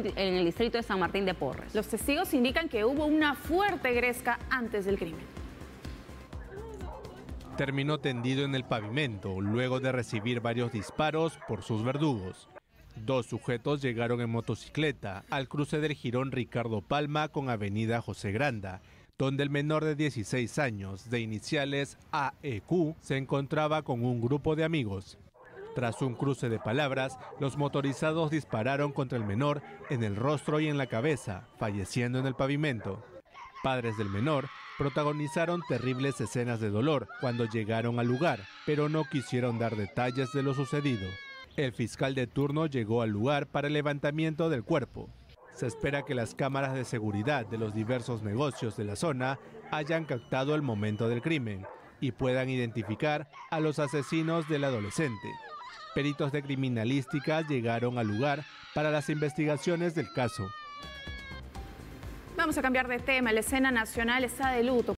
en el distrito de San Martín de Porres. Los testigos indican que hubo una fuerte gresca antes del crimen. Terminó tendido en el pavimento luego de recibir varios disparos por sus verdugos. 2 sujetos llegaron en motocicleta al cruce del jirón Ricardo Palma con avenida José Granda, donde el menor de 16 años, de iniciales AEQ, se encontraba con un grupo de amigos. Tras un cruce de palabras, los motorizados dispararon contra el menor en el rostro y en la cabeza, falleciendo en el pavimento. Padres del menor protagonizaron terribles escenas de dolor cuando llegaron al lugar, pero no quisieron dar detalles de lo sucedido. El fiscal de turno llegó al lugar para el levantamiento del cuerpo. Se espera que las cámaras de seguridad de los diversos negocios de la zona hayan captado el momento del crimen y puedan identificar a los asesinos del adolescente. Peritos de criminalística llegaron al lugar para las investigaciones del caso. Vamos a cambiar de tema. La escena nacional está de luto